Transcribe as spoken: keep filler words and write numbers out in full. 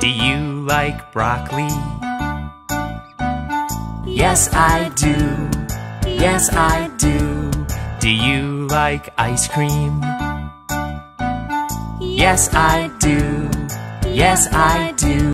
Do you like broccoli? Yes, I do. Yes, I do. Do you like ice cream? Yes, I do. Yes, I do.